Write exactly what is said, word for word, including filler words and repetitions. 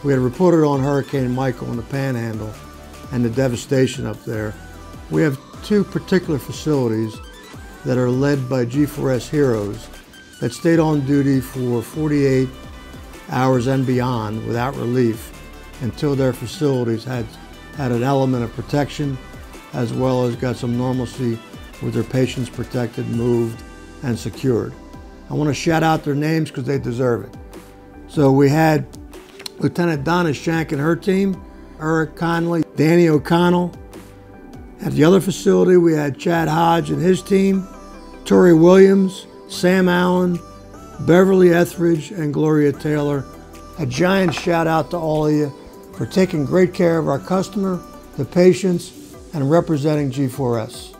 We had reported on Hurricane Michael in the Panhandle and the devastation up there. We have two particular facilities that are led by G four S heroes that stayed on duty for forty-eight hours and beyond without relief until their facilities had, had an element of protection, as well as got some normalcy with their patients protected, moved, and secured. I want to shout out their names because they deserve it. So we had Lieutenant Donna Shank and her team, Eric Conley, Danny O'Connell. At the other facility, we had Chad Hodge and his team, Tori Williams, Sam Allen, Beverly Etheridge, and Gloria Taylor. A giant shout out to all of you for taking great care of our customer, the patients, and representing G four S.